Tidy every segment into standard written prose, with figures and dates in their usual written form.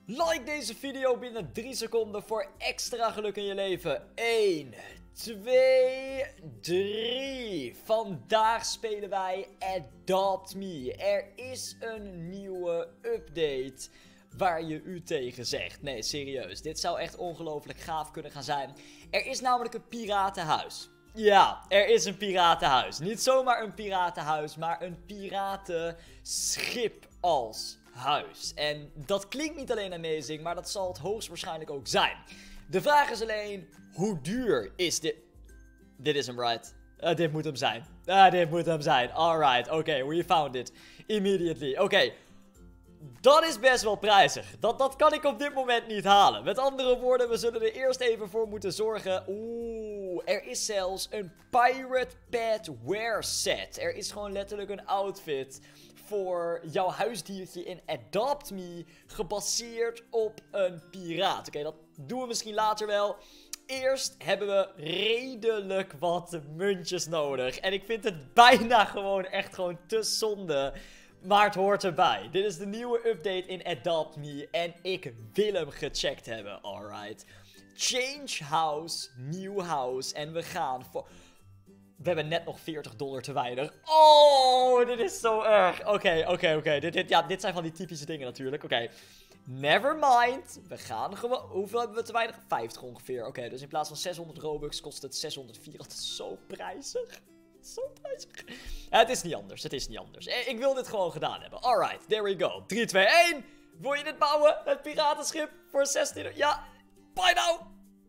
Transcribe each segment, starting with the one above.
Like deze video binnen 3 seconden voor extra geluk in je leven. 1, 2, 3. Vandaag spelen wij Adopt Me. Er is een nieuwe update waar je u tegen zegt. Nee, serieus. Dit zou echt ongelooflijk gaaf kunnen gaan zijn. Er is namelijk een piratenhuis. Ja, er is een piratenhuis. Niet zomaar een piratenhuis, maar een piratenschip als huis. En dat klinkt niet alleen amazing, maar dat zal het hoogstwaarschijnlijk ook zijn. De vraag is alleen, hoe duur is dit? Dit is hem, right? Dit moet hem zijn. Dit moet hem zijn. Alright, oké, we found it. Immediately. Oké. Dat is best wel prijzig. Dat kan ik op dit moment niet halen. Met andere woorden, we zullen er eerst even voor moeten zorgen. Oeh, er is zelfs een Pirate Pet Wear set. Er is gewoon letterlijk een outfit voor jouw huisdiertje in Adopt Me, gebaseerd op een piraat. Oké, dat doen we misschien later wel. Eerst hebben we redelijk wat muntjes nodig. En ik vind het bijna gewoon echt gewoon te zonde. Maar het hoort erbij. Dit is de nieuwe update in Adopt Me. En ik wil hem gecheckt hebben. Alright. Change house. Nieuw house. En we gaan voor... We hebben net nog $40 te weinig. Oh, dit is zo erg. Oké. Dit zijn van die typische dingen natuurlijk. Oké. Never mind. We gaan gewoon... Hoeveel hebben we te weinig? 50 ongeveer. Oké, dus in plaats van 600 Robux kost het 604. Dat is zo prijzig. Zo prijzig. Ja, het is niet anders. Het is niet anders. Ik wil dit gewoon gedaan hebben. Alright, there we go. 3, 2, 1. Wil je dit bouwen? Het piratenschip voor 16... Ja, buy now.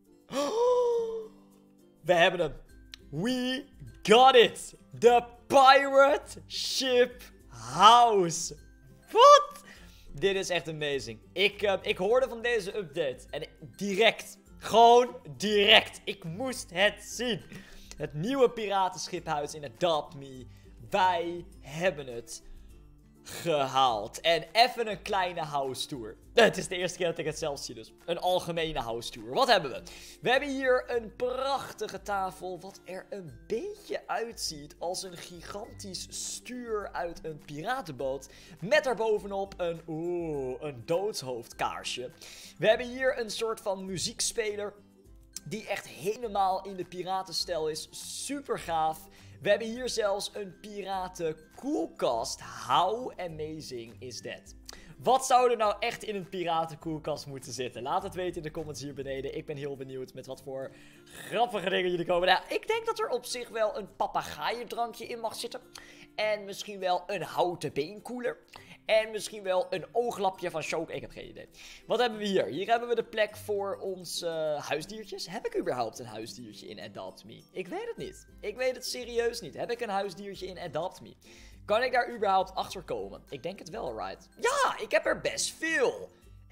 We hebben hem. We got it. The Pirate Ship House. Wat? Dit is echt amazing. Ik hoorde van deze update. En direct. Gewoon direct. Ik moest het zien. Het nieuwe piratenschiphuis in Adopt Me. Wij hebben het gehaald. En even een kleine house tour. Het is de eerste keer dat ik het zelf zie dus. Een algemene house tour. Wat hebben we? We hebben hier een prachtige tafel. Wat er een beetje uitziet als een gigantisch stuur uit een piratenboot. Met daarbovenop een doodshoofdkaarsje. We hebben hier een soort van muziekspeler. Die echt helemaal in de piratenstijl is. Super gaaf. We hebben hier zelfs een piratenkoelkast. How amazing is that? Wat zou er nou echt in een piratenkoelkast moeten zitten? Laat het weten in de comments hier beneden. Ik ben heel benieuwd met wat voor grappige dingen jullie komen. Nou, ik denk dat er op zich wel een papegaaiendrankje in mag zitten. En misschien wel een houten beenkoeler. En misschien wel een ooglapje van choco. Ik heb geen idee. Wat hebben we hier? Hier hebben we de plek voor onze huisdiertjes. Heb ik überhaupt een huisdiertje in Adopt Me? Ik weet het niet. Ik weet het serieus niet. Heb ik een huisdiertje in Adopt Me? Kan ik daar überhaupt achter komen? Ik denk het wel, right? Ja, ik heb er best veel.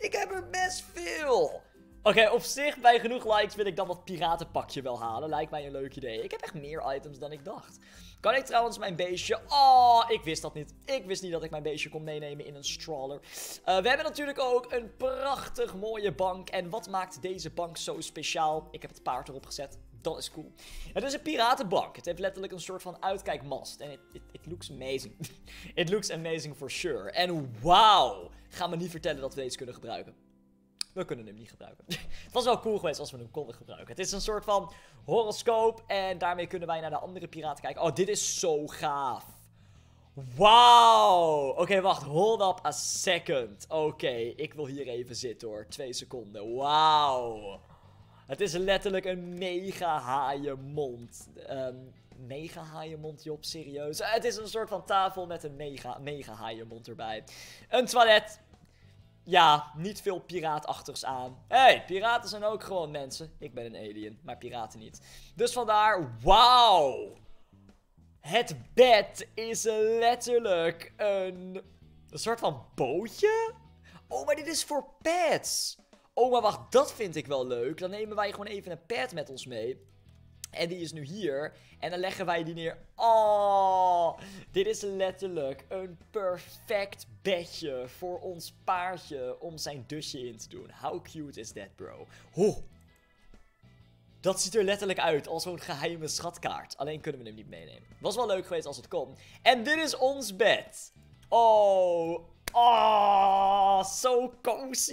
Oké, op zich, bij genoeg likes wil ik dan dat piratenpakje wel halen. Lijkt mij een leuk idee. Ik heb echt meer items dan ik dacht. Kan ik trouwens mijn beestje... Oh, ik wist dat niet. Ik wist niet dat ik mijn beestje kon meenemen in een stroller. We hebben natuurlijk ook een prachtig mooie bank. En wat maakt deze bank zo speciaal? Ik heb het paard erop gezet. Dat is cool. Het is een piratenbank. Het heeft letterlijk een soort van uitkijkmast. En it looks amazing. It looks amazing for sure. En wauw. Ga me niet vertellen dat we deze kunnen gebruiken. We kunnen hem niet gebruiken. Het was wel cool geweest als we hem konden gebruiken. Het is een soort van horoscoop. En daarmee kunnen wij naar de andere piraten kijken. Oh, dit is zo gaaf. Wauw. Oké, wacht. Hold up a second. Oké, ik wil hier even zitten hoor. 2 seconden. Wauw. Het is letterlijk een mega haaienmond. Mega haaienmond, Job, serieus. Het is een soort van tafel met een mega haaienmond erbij. Een toilet. Ja, niet veel piraatachtigs aan. Hey, piraten zijn ook gewoon mensen. Ik ben een alien, maar piraten niet. Dus vandaar, wauw. Het bed is letterlijk een soort van bootje. Oh, maar dit is voor pets. Oh, maar wacht, dat vind ik wel leuk. Dan nemen wij gewoon even een pet met ons mee. En die is nu hier. En dan leggen wij die neer. Oh, dit is letterlijk een perfect bedje voor ons paardje om zijn dusje in te doen. How cute is that, bro? Oh, dat ziet er letterlijk uit als zo'n geheime schatkaart. Alleen kunnen we hem niet meenemen. Was wel leuk geweest als het kon. En dit is ons bed. Oh, so cozy.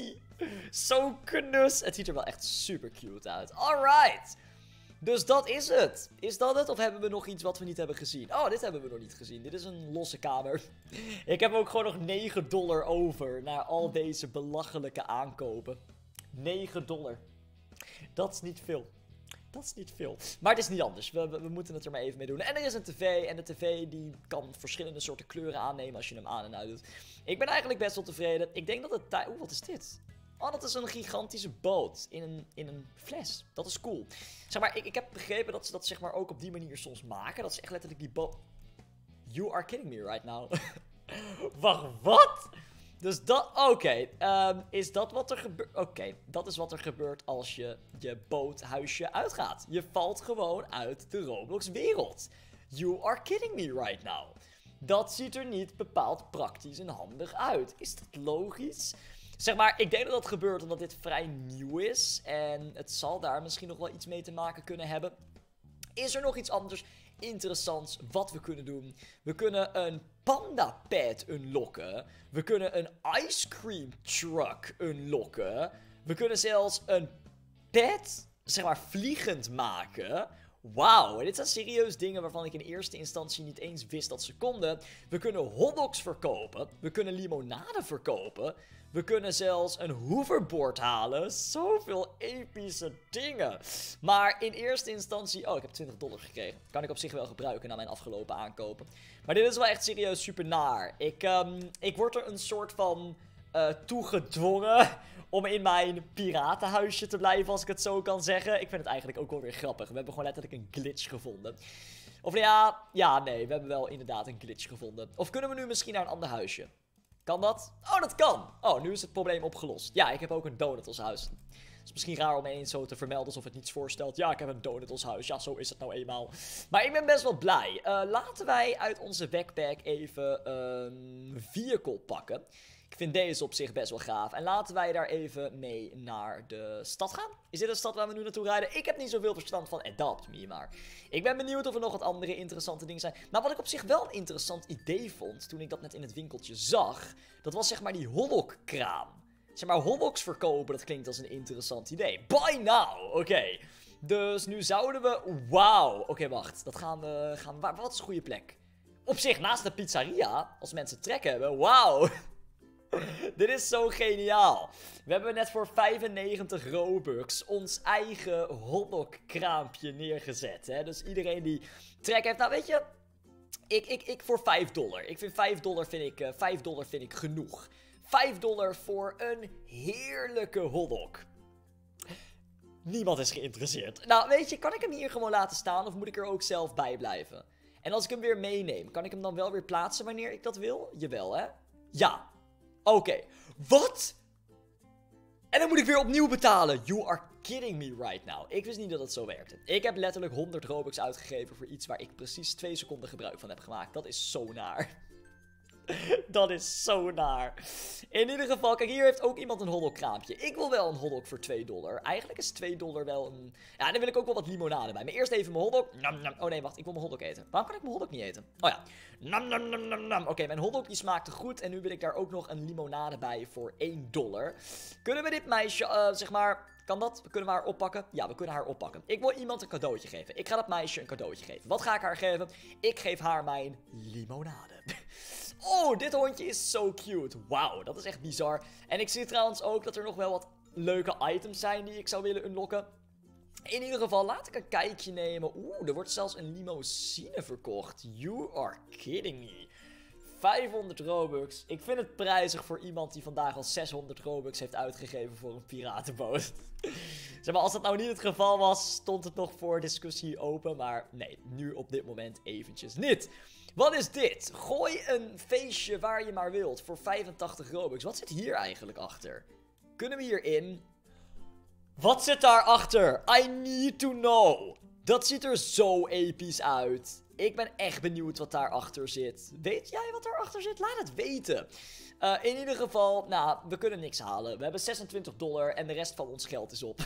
Zo knus. Het ziet er wel echt super cute uit. Alright. Dus dat is het. Is dat het? Of hebben we nog iets wat we niet hebben gezien? Oh, dit hebben we nog niet gezien. Dit is een losse kamer. Ik heb ook gewoon nog $9 over naar al deze belachelijke aankopen. $9. Dat is niet veel. Dat is niet veel. Maar het is niet anders. We moeten het er maar even mee doen. En er is een tv. En de tv die kan verschillende soorten kleuren aannemen als je hem aan en uit doet. Ik ben eigenlijk best wel tevreden. Ik denk dat het tijd... Oeh, wat is dit? Oh, dat is een gigantische boot in een fles. Dat is cool. Zeg maar, ik heb begrepen dat ze dat zeg maar ook op die manier soms maken. Dat is echt letterlijk die boot... You are kidding me right now. Wacht, wat? Dus dat... Oké. Is dat wat er gebeurt? Oké, dat is wat er gebeurt als je boothuisje uitgaat. Je valt gewoon uit de Roblox-wereld. You are kidding me right now. Dat ziet er niet bepaald praktisch en handig uit. Is dat logisch? Zeg maar, ik denk dat dat gebeurt omdat dit vrij nieuw is. En het zal daar misschien nog wel iets mee te maken kunnen hebben. Is er nog iets anders interessants wat we kunnen doen? We kunnen een panda pad unlocken. We kunnen een ice cream truck unlocken. We kunnen zelfs een pad, zeg maar, vliegend maken. Wauw, dit zijn serieus dingen waarvan ik in eerste instantie niet eens wist dat ze konden. We kunnen hotdogs verkopen. We kunnen limonade verkopen. We kunnen zelfs een hoverboard halen. Zoveel epische dingen. Maar in eerste instantie... Oh, ik heb $20 gekregen. Kan ik op zich wel gebruiken na mijn afgelopen aankopen. Maar dit is wel echt serieus super naar. Ik word er een soort van toegedwongen om in mijn piratenhuisje te blijven, als ik het zo kan zeggen. Ik vind het eigenlijk ook wel weer grappig. We hebben gewoon letterlijk een glitch gevonden. Of nee, we hebben wel inderdaad een glitch gevonden. Of kunnen we nu misschien naar een ander huisje? Kan dat? Oh, dat kan! Oh, nu is het probleem opgelost. Ja, ik heb ook een donut als huis. Het is misschien raar om eens zo te vermelden alsof het niets voorstelt. Ja, ik heb een donut als huis. Ja, zo is het nou eenmaal. Maar ik ben best wel blij. Laten wij uit onze backpack even een vehicle pakken. Ik vind deze op zich best wel gaaf. En laten wij daar even mee naar de stad gaan. Is dit een stad waar we nu naartoe rijden? Ik heb niet zoveel verstand van Adopt Me, maar ik ben benieuwd of er nog wat andere interessante dingen zijn. Maar wat ik op zich wel een interessant idee vond, toen ik dat net in het winkeltje zag, dat was zeg maar die hotdog-kraam. Zeg maar, hotdogs verkopen, dat klinkt als een interessant idee. Buy now! Oké. Dus nu zouden we... Wauw! Oké, wacht. Dat gaan we... Wat is een goede plek? Op zich, naast de pizzeria, als mensen trek hebben. Wauw! Dit is zo geniaal. We hebben net voor 95 Robux ons eigen hotdog-kraampje neergezet. Hè? Dus iedereen die trek heeft... Nou, weet je... Ik voor $5. Ik vind $5 vind ik genoeg. $5 voor een heerlijke hotdog. Niemand is geïnteresseerd. Nou, weet je, kan ik hem hier gewoon laten staan of moet ik er ook zelf bij blijven? En als ik hem weer meeneem, kan ik hem dan wel weer plaatsen wanneer ik dat wil? Jawel, hè? Ja. Oké. Wat? En dan moet ik weer opnieuw betalen. You are kidding me right now. Ik wist niet dat het zo werkte. Ik heb letterlijk 100 Robux uitgegeven voor iets waar ik precies 2 seconden gebruik van heb gemaakt. Dat is zo naar. Dat is zo naar. In ieder geval, kijk, hier heeft ook iemand een hotdog-kraampje. Ik wil wel een hotdog voor $2. Eigenlijk is $2 wel een... Ja, dan wil ik ook wel wat limonade bij. Maar eerst even mijn hotdog. Nam, nam. Oh nee, wacht, ik wil mijn hotdog eten. Waarom kan ik mijn hotdog niet eten? Oh ja. Nam, nam, nam, nam, nam. Oké, mijn hotdog die smaakte goed. En nu wil ik daar ook nog een limonade bij voor $1. Kunnen we dit meisje, zeg maar... Kan dat? We kunnen haar oppakken? Ja, we kunnen haar oppakken. Ik wil iemand een cadeautje geven. Ik ga dat meisje een cadeautje geven. Wat ga ik haar geven? Ik geef haar mijn limonade. Oh, dit hondje is zo cute. Wauw, dat is echt bizar. En ik zie trouwens ook dat er nog wel wat leuke items zijn die ik zou willen unlocken. In ieder geval, laat ik een kijkje nemen. Oeh, er wordt zelfs een limousine verkocht. You are kidding me. 500 Robux. Ik vind het prijzig voor iemand die vandaag al 600 Robux heeft uitgegeven voor een piratenboot. Zeg maar, als dat nou niet het geval was, stond het nog voor discussie open. Maar nee, nu op dit moment eventjes niet. Wat is dit? Gooi een feestje waar je maar wilt voor 85 Robux. Wat zit hier eigenlijk achter? Kunnen we hierin? Wat zit daarachter? I need to know. Dat ziet er zo episch uit. Ik ben echt benieuwd wat daarachter zit. Weet jij wat daarachter zit? Laat het weten. In ieder geval, nou, we kunnen niks halen. We hebben $26 en de rest van ons geld is op.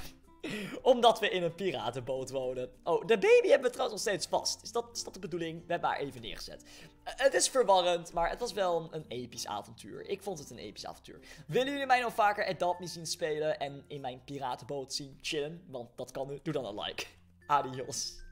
Omdat we in een piratenboot wonen. Oh, de baby hebben we trouwens nog steeds vast. Is dat de bedoeling? We hebben haar even neergezet. Het is verwarrend, maar het was wel een episch avontuur. Ik vond het een episch avontuur. Willen jullie mij nou vaker Adopt Me zien spelen en in mijn piratenboot zien chillen? Want dat kan nu. Doe dan een like. Adios.